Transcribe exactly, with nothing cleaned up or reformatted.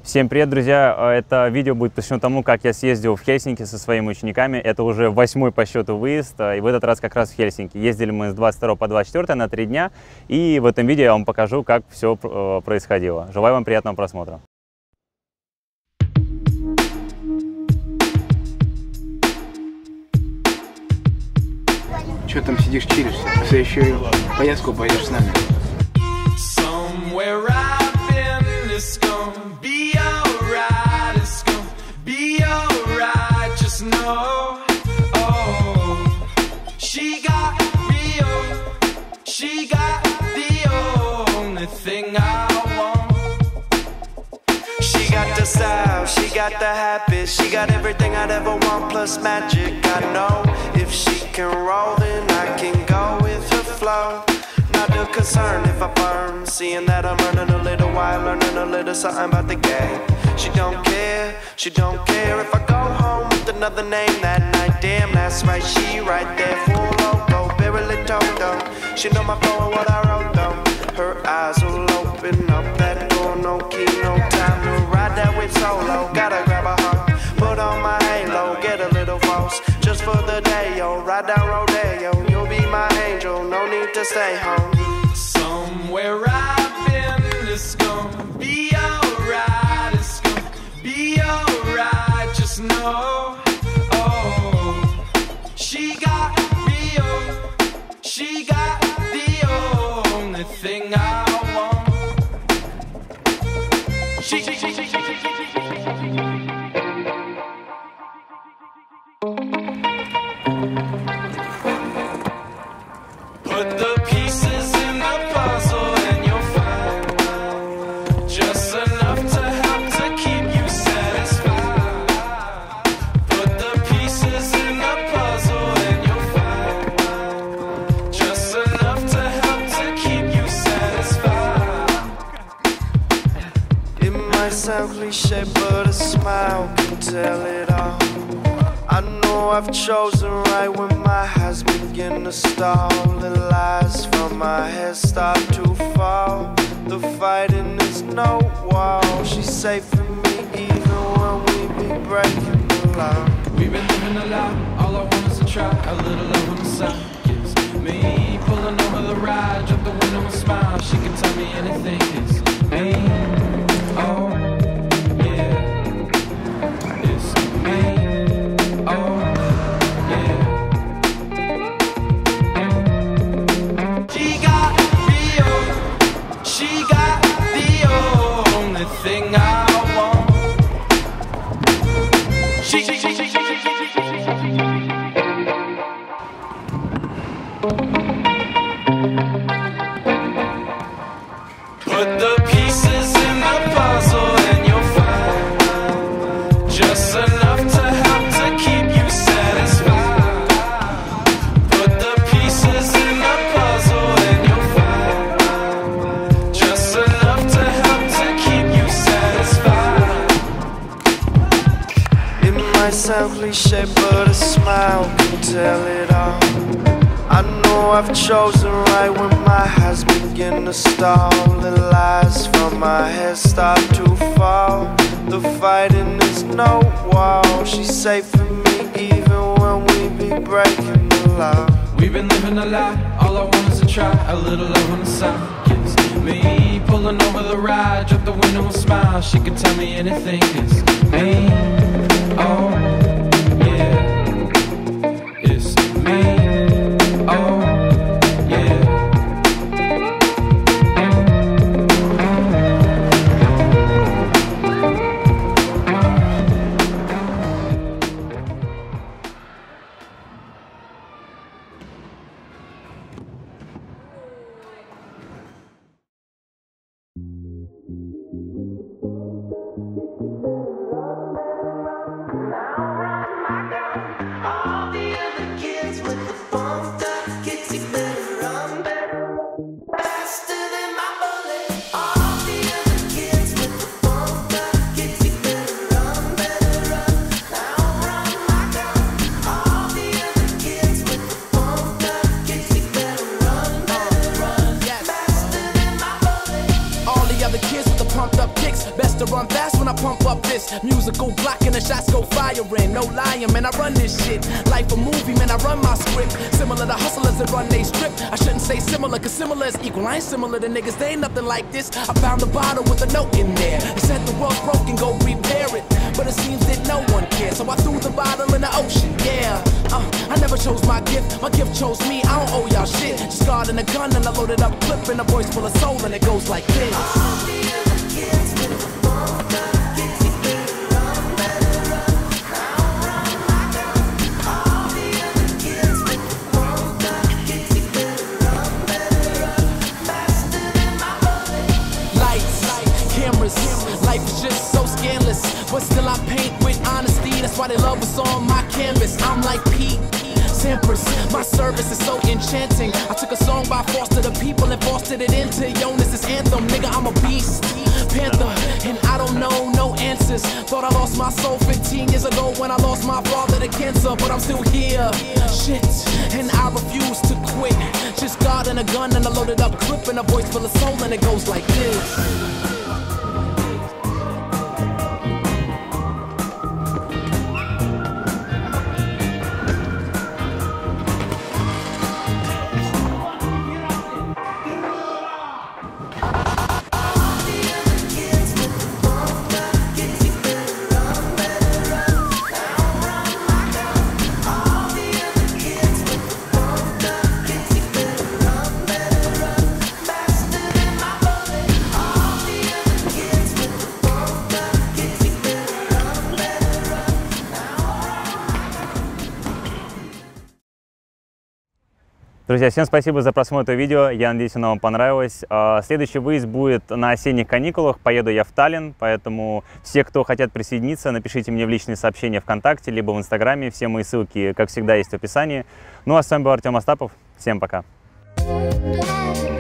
Всем привет, друзья! Это видео будет посвящено тому, как я съездил в Хельсинки со своими учениками. Это уже восьмой по счету выезд, и в этот раз как раз в Хельсинки. Ездили мы с двадцать второго по двадцать четвёртое на три дня, и в этом видео я вам покажу, как все происходило. Желаю вам приятного просмотра. Че там сидишь, чилишься? Все еще и поездку пойдешь с нами. It's gonna be alright, it's gonna be alright, just know, oh, she got real, she got the only thing I want. She got the style, she got the habits, she got everything I'd ever want plus magic. I know if she can roll then I can go with her flow. Not a concern if I burn, seeing that I'm earning a little while, learning a little something about the game. She don't care, she don't care if I go home with another name that night. Damn, that's right, she right there, full loco, barely toto. She know my flow and what I wrote though. Her eyes will open up that door, no key, no time to ride that whip solo. Gotta grab a heart, put on my halo, get a little false, just for the day, yo. Ride down Rodeo, you'll be my angel, no need to stay home. Somewhere I've been, it's gonna be alright, it's gonna be alright, just know, oh, she got real, she got the only thing I want. She, she, she, she, she, she, she. Put the pieces in the puzzle and you'll find just enough to help to keep you satisfied. Put the pieces in the puzzle and you'll find just enough to help to keep you satisfied. It might sound cliche, but a smile can tell it all. I know I've chosen right when my eyes begin to stall. The lies from my head start to fall. The fighting is no wall. She's safe for me even when we be breaking the law. We've been living a lot, all I want is to try. A little love on the side, it's me pulling over the ride, drop the window and smile. She can tell me anything, it's me, oh yeah, it's me. Thing I want. She, she, she, she, she, she, she, she. Put the pieces in the puzzle and you'll find just enough to help to keep you satisfied. Put the pieces in the puzzle and you'll find just enough to help to keep you satisfied. It might sound cliche, but a smile can tell it all. I know I've chosen right when my eyes begin to stall. The lies from my head start to fall. The fighting is no wall. She's safe for me even when we be breaking the law. We've been living a lie, all I want is to try. A little love on the side, it's me pulling over the ride, drop the window and smile. She can tell me anything, it's me, oh yeah, it's me, oh yeah. Now best to run fast when I pump up this musical block and the shots go firing. No lying, man, I run this shit. Life a movie, man, I run my script. Similar to hustlers that run they strip. I shouldn't say similar, cause similar is equal. I ain't similar to niggas, they ain't nothing like this. I found a bottle with a note in there. It said the world's broken, go repair it. But it seems that no one cares, so I threw the bottle in the ocean, yeah. Uh, I never chose my gift, my gift chose me. I don't owe y'all shit. Just guard and a gun and I loaded up a clip and a voice full of soul and it goes like this. Life is just so scandalous, but still I paint with honesty. That's why they love us on my canvas. I'm like Pete Sampras, my service is so enchanting. I took a song by Foster the People and fostered it into Jonas' anthem. Nigga, I'm a beast, panther, and I don't know no answers. Thought I lost my soul fifteen years ago when I lost my father to cancer, but I'm still here. Shit, and I refuse to quit. Just God and a gun and a loaded up clip and a voice full of soul and it goes like this. Друзья, всем спасибо за просмотр видео, я надеюсь, оно вам понравилось. Следующий выезд будет на осенних каникулах, поеду я в Таллин, поэтому все, кто хотят присоединиться, напишите мне в личные сообщения ВКонтакте, либо в Инстаграме, все мои ссылки, как всегда, есть в описании. Ну а с вами был Артем Остапов, всем пока! Yeah.